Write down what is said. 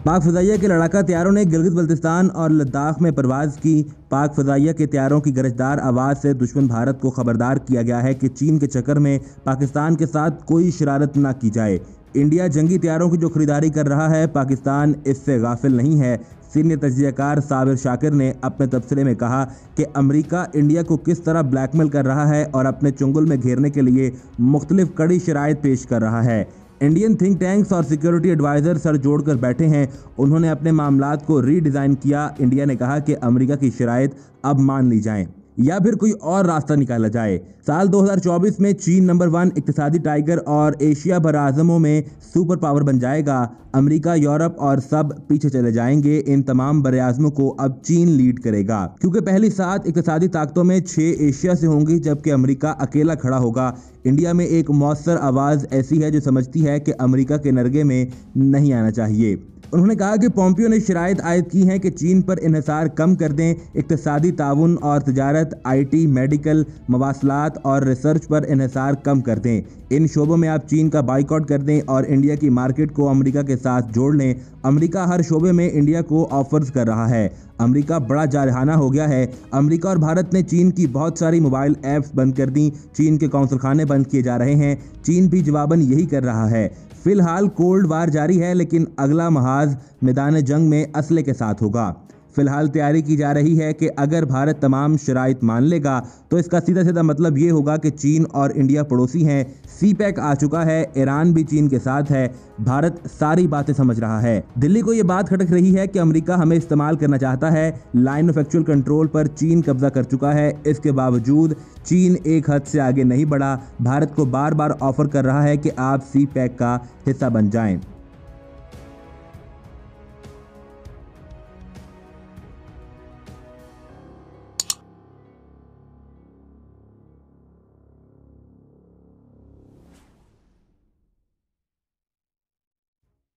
पाक फ़िज़ाइया के लड़ाका तैयारों ने गिलगित बल्तिस्तान और लद्दाख में परवाज़ की। पाक फ़िज़ाइया के तैयारों की गरजदार आवाज़ से दुश्मन भारत को खबरदार किया गया है कि चीन के चक्कर में पाकिस्तान के साथ कोई शरारत न की जाए। इंडिया जंगी तैयारों की जो खरीदारी कर रहा है, पाकिस्तान इससे गाफिल नहीं है। सीनियर तजज़ियाकार साबिर शाकिर ने अपने तबसरे में कहा कि अमेरिका इंडिया को किस तरह ब्लैकमेल कर रहा है और अपने चुंगल में घेरने के लिए मुख्तलिफ कड़ी शराइत पेश कर रहा है। इंडियन थिंक टैंक्स और सिक्योरिटी एडवाइज़र सर जोड़कर बैठे हैं। उन्होंने अपने मामलात को रीडिज़ाइन किया। इंडिया ने कहा कि अमेरिका की शराइत अब मान ली जाएं या फिर कोई और रास्ता निकाला जाए। साल 2024 में चीन नंबर 1 इक़्तिसादी टाइगर और एशिया बर आज़मों में सुपर पावर बन जाएगा। अमेरिका, यूरोप और सब पीछे चले जाएंगे। इन तमाम बर आज़मों को अब चीन लीड करेगा, क्योंकि पहली 7 इक़्तिसादी ताकतों में 6 एशिया से होंगी, जबकि अमेरिका अकेला खड़ा होगा। इंडिया में एक मौसर आवाज़ ऐसी है जो समझती है कि अमेरिका के नरगे में नहीं आना चाहिए। उन्होंने कहा कि पोम्पियो ने शराइत आयद की हैं कि चीन पर इन्हिसार कम कर दें, इक़्तिसादी ताउन और तजारत, IT, मेडिकल, मवासलात और रिसर्च पर इन्हिसार कम कर दें। इन शोबों में आप चीन का बाइकआउट कर दें और इंडिया की मार्केट को अमेरिका के साथ जोड़ लें। अमेरिका हर शोबे में इंडिया को ऑफर्स कर रहा है। अमेरिका बड़ा जारहाना हो गया है। अमेरिका और भारत ने चीन की बहुत सारी मोबाइल ऐप्स बंद कर दी। चीन के कौंसलखाने बंद किए जा रहे हैं। चीन भी जवाबन यही कर रहा है। फिलहाल कोल्ड वार जारी है, लेकिन अगला महाज मैदान जंग में असले के साथ होगा। फिलहाल तैयारी की जा रही है कि अगर भारत तमाम शराइत मान लेगा तो इसका सीधा सीधा मतलब ये होगा कि चीन और इंडिया पड़ोसी हैं। CPEC आ चुका है, ईरान भी चीन के साथ है। भारत सारी बातें समझ रहा है। दिल्ली को ये बात खटक रही है कि अमेरिका हमें इस्तेमाल करना चाहता है। लाइन ऑफ एक्चुअल कंट्रोल पर चीन कब्जा कर चुका है। इसके बावजूद चीन एक हद से आगे नहीं बढ़ा। भारत को बार बार ऑफर कर रहा है कि आप CPEC का हिस्सा बन जाएं।